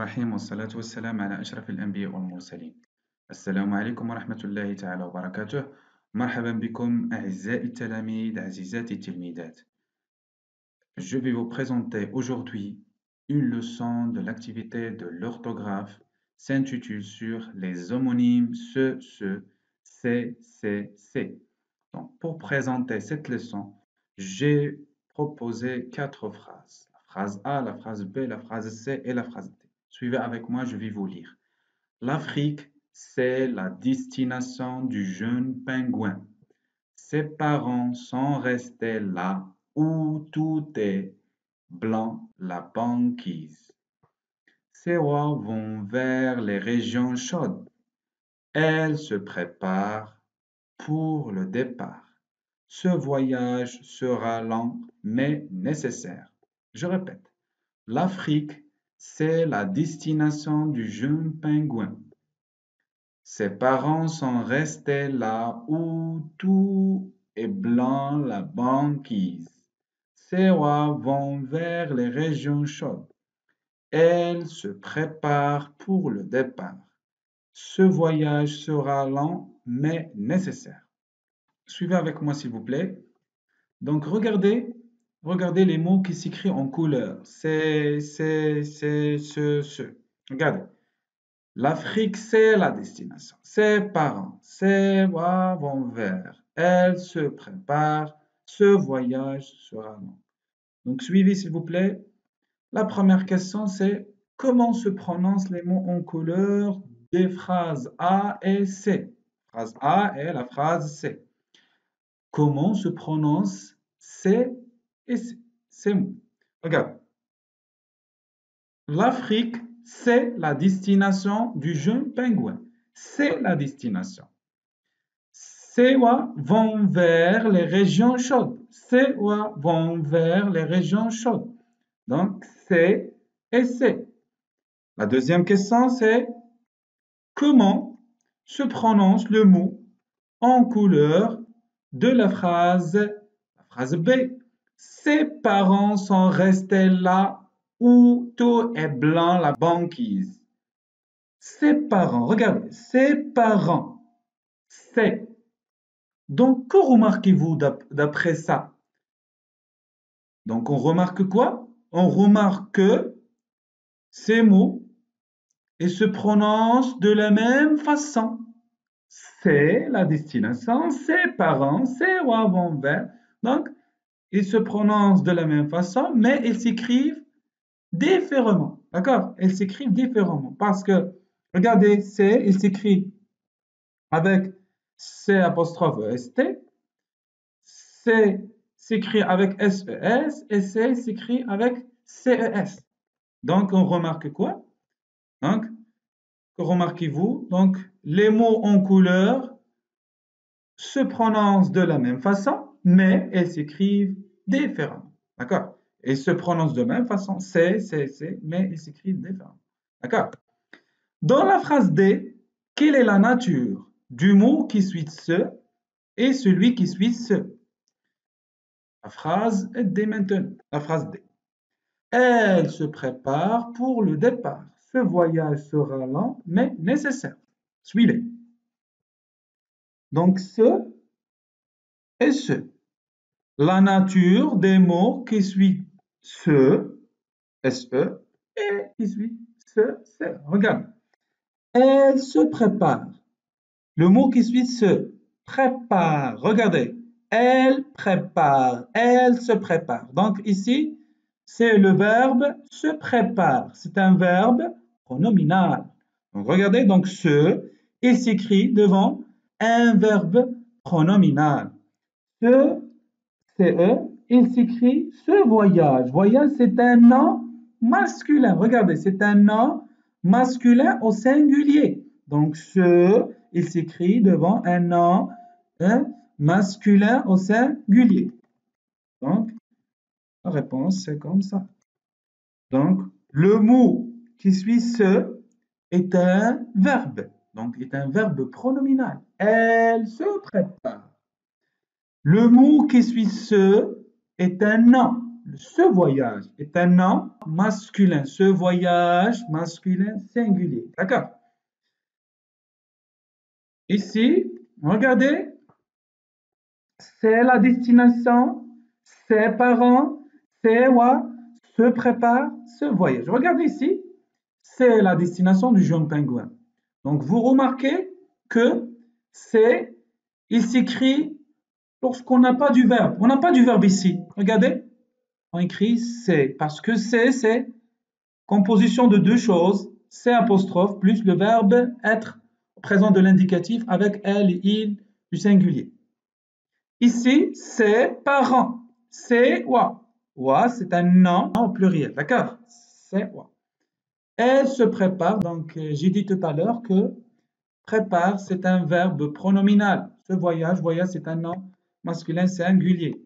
الرحيم والصلاة والسلام على أشرف الأنبياء والمرسلين. السلام عليكم ورحمة الله تعالى وبركاته. مرحبا بكم أعزائي التلاميذ عزيزاتي التلميذات. Je vais vous présenter aujourd'hui une leçon de l'activité de l'orthographe s'intitule sur les homonymes C. Donc, pour présenter cette leçon, j'ai proposé 4 phrases. La phrase A, la phrase B, la phrase C et la phrase D. Suivez avec moi, je vais vous lire. L'Afrique, c'est la destination du jeune pingouin. Ses parents sont restés là où tout est blanc, la banquise. Ses rois vont vers les régions chaudes. Elle se prépare pour le départ. Ce voyage sera lent mais nécessaire. Je répète, l'Afrique, c'est la destination du jeune pingouin. Ses parents sont restés là où tout est blanc, la banquise. Ses rois vont vers les régions chaudes. Elle se prépare pour le départ. Ce voyage sera lent mais nécessaire. Suivez avec moi s'il vous plaît. Donc regardez les mots qui s'écrivent en couleur. Ce. Regardez. L'Afrique, c'est la destination. Ses parents, ses rois vont vers. Elle se prépare. Ce voyage sera long. Donc suivez s'il vous plaît. La première question c'est comment se prononcent les mots en couleur des phrases A et C. Phrase A et la phrase C. Comment se prononcent C et C, ces mots? Regarde. L'Afrique, c'est la destination du jeune pingouin. C'est la destination. Ces oies vont vers les régions chaudes. Ces oies vont vers les régions chaudes. Donc, c'est et c'est. La deuxième question, c'est comment se prononce le mot en couleur de la phrase B. Ses parents sont restés là où tout est blanc, la banquise. Ses parents, regardez, ses parents, c'est. Donc, que remarquez-vous d'après ça? Donc, on remarque quoi? On remarque que ces mots, ils se prononcent de la même façon. C'est la destination, ses parents, ses rois vont vers. Donc, ils se prononcent de la même façon, mais ils s'écrivent différemment. D'accord? Ils s'écrivent différemment. Parce que, regardez, C, il s'écrit avec C apostrophe EST. C s'écrit avec SES et C s'écrit avec CES. Donc, on remarque quoi? Donc, que remarquez-vous? Donc, les mots en couleur se prononcent de la même façon, mais ils s'écrivent différemment. D'accord? Ils se prononcent de la même façon, C, mais ils s'écrivent différemment. D'accord? Dans la phrase D, quelle est la nature du mot qui suit ce et celui qui suit ce? La phrase D maintenant. La phrase D. Elle se prépare pour le départ. Ce voyage sera lent, mais nécessaire. Suivez. Donc, ce et ce. La nature des mots qui suit ce, SE, et qui suit ce. Regarde. Elle se prépare. Le mot qui suit se prépare. Regardez. Elle prépare. Elle se prépare. Donc ici, c'est le verbe se prépare. C'est un verbe pronominal. Donc, regardez, donc ce, il s'écrit devant un verbe pronominal. Ce, il s'écrit ce voyage. Voyage, c'est un nom masculin. Regardez, c'est un nom masculin au singulier. Donc, ce, il s'écrit devant un nom masculin au singulier. Donc, la réponse, c'est comme ça. Donc, le mot qui suit ce est un verbe. Donc, est un verbe pronominal. Elle se prépare. Le mot qui suit ce est un nom. ce voyage est un nom masculin. Ce voyage masculin singulier. D'accord? Ici, regardez, c'est la destination, ses parents, c'est quoi se prépare ce voyage. Regardez ici, c'est la destination du jeune pingouin. Donc, vous remarquez que c'est, il s'écrit lorsqu'on n'a pas du verbe. On n'a pas du verbe ici. Regardez, on écrit c'est parce que c'est composition de deux choses, c'est apostrophe plus le verbe être présent de l'indicatif avec elle, il du singulier. Ici, c'est parents. C'est wa. Wa, c'est un nom au pluriel. D'accord? C'est wa. Elle se prépare. Donc, j'ai dit tout à l'heure que prépare, c'est un verbe pronominal. Ce voyage, voyage, c'est un nom masculin singulier.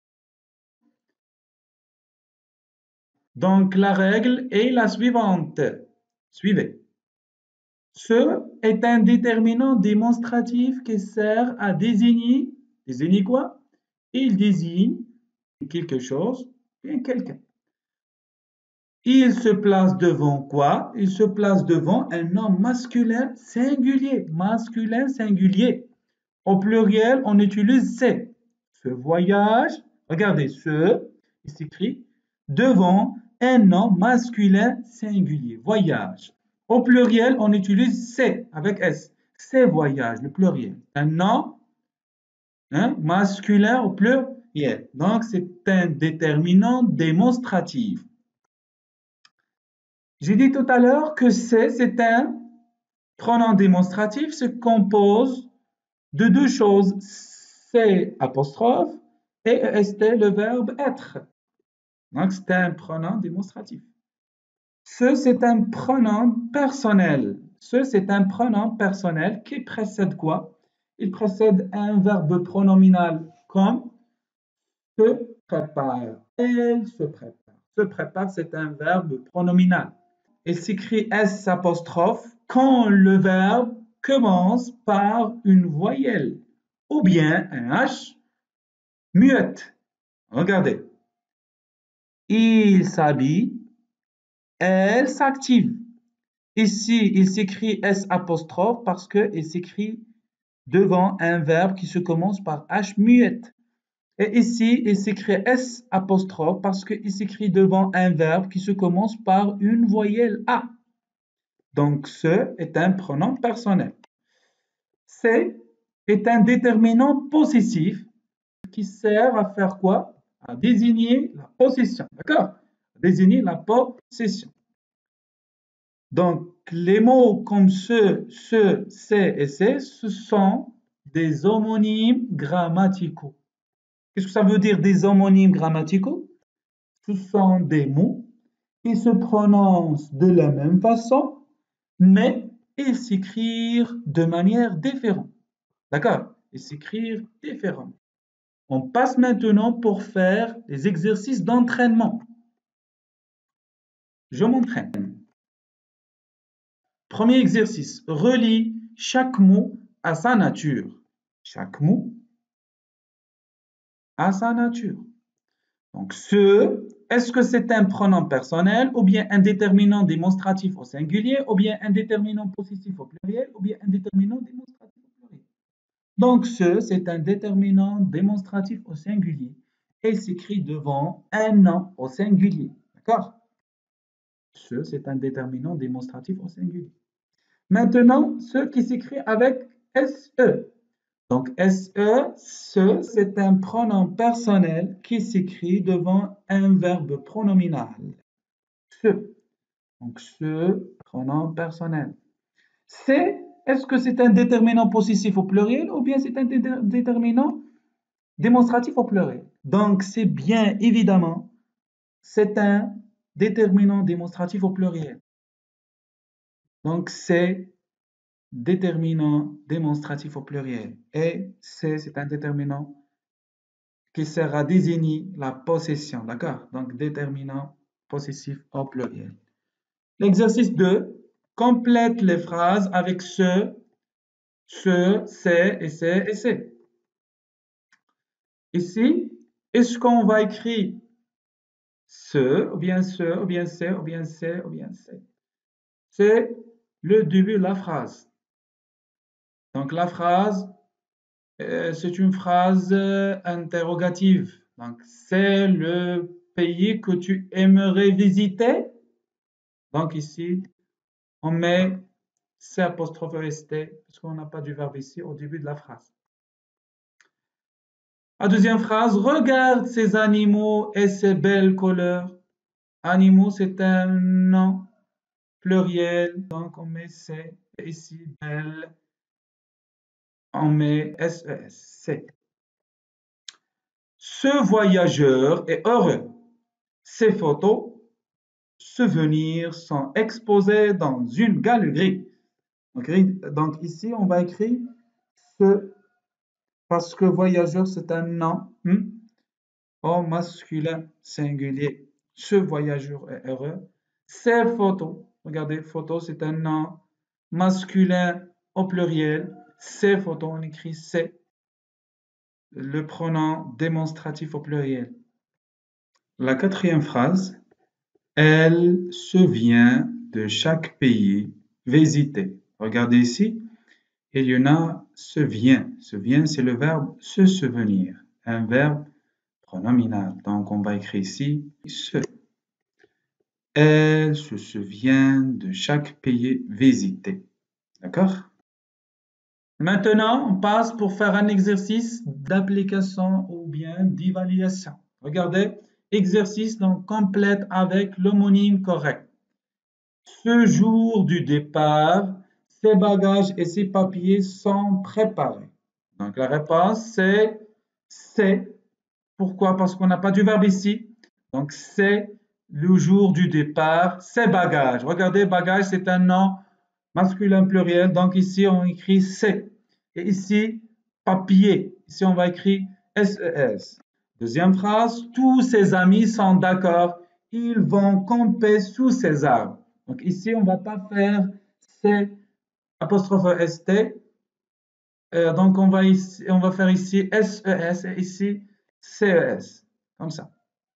Donc, la règle est la suivante. Suivez. Ce est un déterminant démonstratif qui sert à désigner, désigner quoi? Il désigne quelque chose, bien quelqu'un. Il se place devant quoi? Il se place devant un nom masculin singulier. Masculin singulier. Au pluriel, on utilise c'est. Ce voyage, regardez, il s'écrit devant un nom masculin singulier. Voyage. Au pluriel, on utilise c'est avec S. C'est voyage, le pluriel. Un nom masculin au pluriel. Donc, c'est un déterminant démonstratif. J'ai dit tout à l'heure que c'est un pronom démonstratif, se compose de deux choses, c'est apostrophe et est le verbe être. Donc, c'est un pronom démonstratif. Ce, c'est un pronom personnel. Ce, c'est un pronom personnel qui précède quoi? Il précède un verbe pronominal comme se prépare. Elle se prépare. Se prépare, c'est un verbe pronominal. Il s'écrit S apostrophe quand le verbe commence par une voyelle ou bien un H muette. Regardez. Il s'habille, elle s'active. Ici, il s'écrit S apostrophe parce qu'il s'écrit devant un verbe qui se commence par H muette. Et ici, il s'écrit S apostrophe parce qu'il s'écrit devant un verbe qui se commence par une voyelle A. Donc, ce est un pronom personnel. C'est est un déterminant possessif qui sert à faire quoi? À désigner la possession. D'accord? Désigner la possession. Donc, les mots comme c'est et c'est, ce sont des homonymes grammaticaux. Qu'est-ce que ça veut dire des homonymes grammaticaux? Ce sont des mots qui se prononcent de la même façon, mais ils s'écrivent de manière différente. D'accord? Ils s'écrivent différemment. On passe maintenant pour faire des exercices d'entraînement. Je m'entraîne. Premier exercice, relie chaque mot à sa nature. Chaque mot à sa nature. Donc, est-ce que c'est un pronom personnel ou bien un déterminant démonstratif au singulier ou bien un déterminant possessif au pluriel ou bien un déterminant démonstratif au pluriel? Donc, c'est un déterminant démonstratif au singulier et s'écrit devant un nom au singulier. D'accord? C'est un déterminant démonstratif au singulier. Maintenant, ce qui s'écrit avec SE. Donc, c'est un pronom personnel qui s'écrit devant un verbe pronominal. Ce. Donc, ce pronom personnel. Est-ce que c'est un déterminant possessif au pluriel ou bien c'est un déterminant démonstratif au pluriel? Donc, c'est bien évidemment, c'est un déterminant démonstratif au pluriel. Donc, c'est déterminant démonstratif au pluriel. Et c'est un déterminant qui sert à désigner la possession. D'accord? Donc, déterminant possessif au pluriel. L'exercice 2. Complète les phrases avec c'est et c'est et c'est. Ici, est-ce qu'on va écrire Ce, ou bien ce, ou bien c'est, ou bien c'est, ou bien c'est. C'est le début de la phrase. Donc la phrase, c'est une phrase interrogative. Donc c'est le pays que tu aimerais visiter. Donc ici, on met C apostrophe EST parce qu'on n'a pas du verbe ici au début de la phrase. La deuxième phrase, regarde ces animaux et ces belles couleurs. Animaux, c'est un nom pluriel, donc on met C. Et ici, belle, on met SES, C. Ce voyageur est heureux. Ces photos, souvenirs sont exposés dans une galerie. Donc ici, on va écrire ce, parce que voyageur, c'est un nom au masculin singulier. Ce voyageur est heureux. Ces photos, regardez, photo, c'est un nom masculin au pluriel. Ces photos, on écrit c'est le pronom démonstratif au pluriel. La quatrième phrase, elle se vient de chaque pays visité. Regardez ici, il y en a se vient. Se vient, c'est le verbe se souvenir, un verbe pronominal. Donc, on va écrire ici se. Elle se souvient de chaque pays visité. D'accord? Maintenant, on passe pour faire un exercice d'application ou bien d'évaluation. Regardez, exercice donc complète avec l'homonyme correct. Ce jour du départ, ses bagages et ses papiers sont préparés. Donc la réponse c'est. Pourquoi? Parce qu'on n'a pas du verbe ici. Donc c'est le jour du départ, ses bagages. Regardez, bagages, c'est un nom masculin pluriel. Donc ici, on écrit c'est. Et ici, papier. Ici, on va écrire SES. Deuxième phrase, tous ses amis sont d'accord. Ils vont camper sous ces arbres. Donc ici, on ne va pas faire c'est apostrophe ST. Donc on va faire ici SES et ici CES. Comme ça.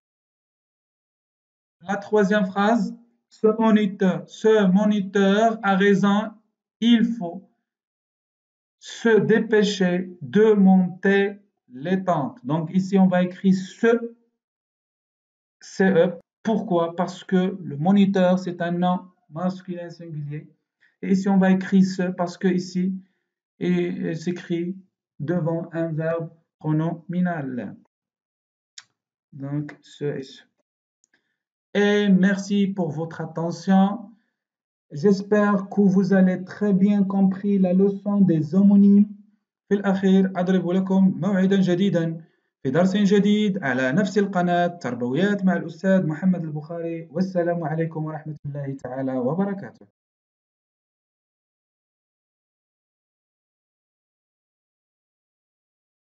La troisième phrase, ce moniteur a raison, il faut se dépêcher de monter les tentes. Donc ici, on va écrire ce, CE. Pourquoi? Parce que le moniteur, c'est un nom masculin singulier. Et ici, on va écrire ce parce que ici, il s'écrit devant un verbe pronominal. Donc, ce et ce. Et merci pour votre attention. J'espère que vous avez très bien compris la leçon des homonymes. في الأخير أضرب لكم موعدا جديدا في درس جديد على نفس القناة تربويات مع الأستاذ محمد البخاري والسلام عليكم ورحمة الله تعالى وبركاته.